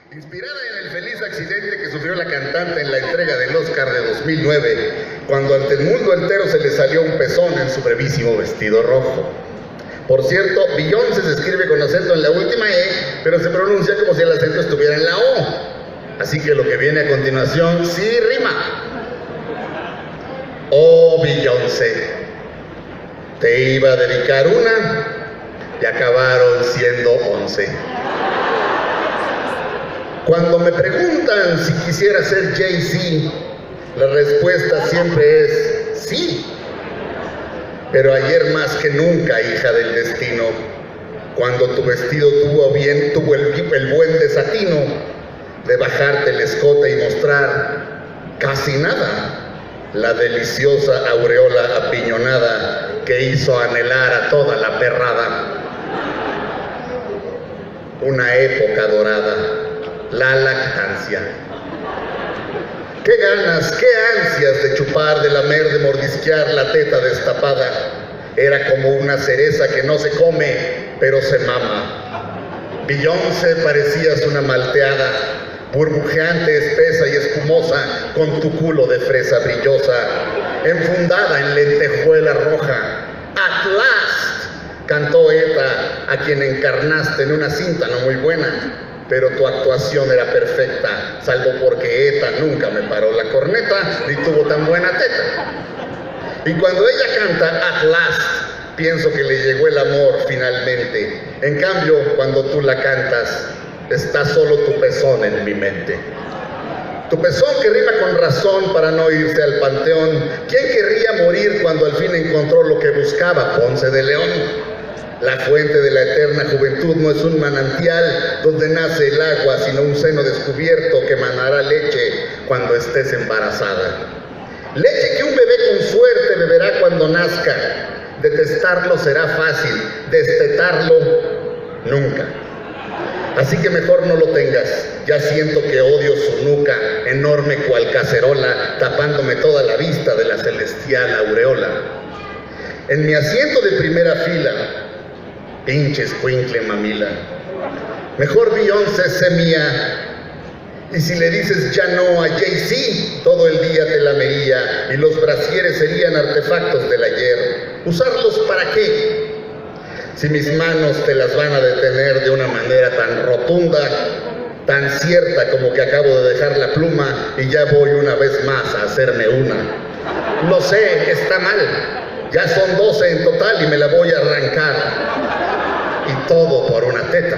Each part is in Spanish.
Inspirada en el feliz accidente que sufrió la cantante en la entrega del Oscar de 2009, cuando ante el mundo entero se le salió un pezón en su brevísimo vestido rojo. Por cierto, Beyoncé se escribe con acento en la última E, pero se pronuncia como si el acento estuviera en la O. Así que lo que viene a continuación sí rima. Oh, Beyoncé, te iba a dedicar una y acabaron siendo 11. Cuando me preguntan si quisiera ser Jay-Z, la respuesta siempre es sí. Pero ayer más que nunca, hija del destino, cuando tu vestido tuvo el buen desatino de bajarte el escote y mostrar casi nada, la deliciosa aureola apiñonada que hizo anhelar a toda la perrada. Una época dorada, la lactancia. Qué ganas, qué ansias de chupar, de lamer, de mordisquear la teta destapada. Era como una cereza que no se come, pero se mama. Beyoncé parecías una malteada, burbujeante, espesa y espumosa, con tu culo de fresa brillosa, enfundada en lentejuela roja. At last, cantó Eta, a quien encarnaste en una cinta no muy buena. Pero tu actuación era perfecta, salvo porque Eta nunca me paró la corneta ni tuvo tan buena teta. Y cuando ella canta At Last, pienso que le llegó el amor finalmente. En cambio, cuando tú la cantas, está solo tu pezón en mi mente. Tu pezón que rima con razón para no irse al panteón. ¿Quién querría morir cuando al fin encontró lo que buscaba Ponce de León? La fuente de la eterna juventud no es un manantial donde nace el agua, sino un seno descubierto que manará leche cuando estés embarazada. Leche que un bebé con suerte beberá cuando nazca. Detestarlo será fácil, destetarlo nunca. Así que mejor no lo tengas. Ya siento que odio su nuca, enorme cual cacerola, tapándome toda la vista de la celestial aureola. En mi asiento de primera fila, pinche escuincle mamila. Mejor Beyoncé sé mía. Y si le dices ya no a Jay-Z, todo el día te lamería y los brasieres serían artefactos del ayer. ¿Usarlos para qué? Si mis manos te las van a detener de una manera tan rotunda, tan cierta como que acabo de dejar la pluma y ya voy una vez más a hacerme una. Lo sé, está mal. Ya son 12 en total y me la voy a arrancar. Y todo por una teta.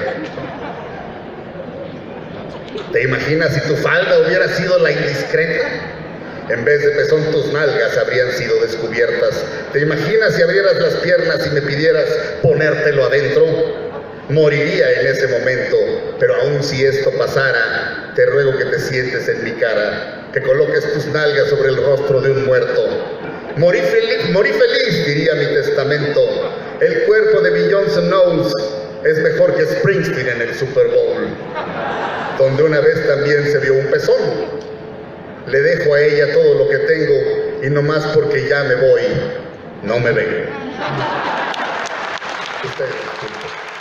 ¿Te imaginas si tu falda hubiera sido la indiscreta? En vez de pezón tus nalgas habrían sido descubiertas. ¿Te imaginas si abrieras las piernas y me pidieras ponértelo adentro? Moriría en ese momento, pero aun si esto pasara, te ruego que te sientes en mi cara, que coloques tus nalgas sobre el rostro de un muerto. Morí feliz, diría mi testamento. El cuerpo de Beyoncé Knowles es mejor que Springsteen en el Super Bowl, donde una vez también se vio un pezón. Le dejo a ella todo lo que tengo y no más porque ya me voy, no me vengo. Ustedes disculpen.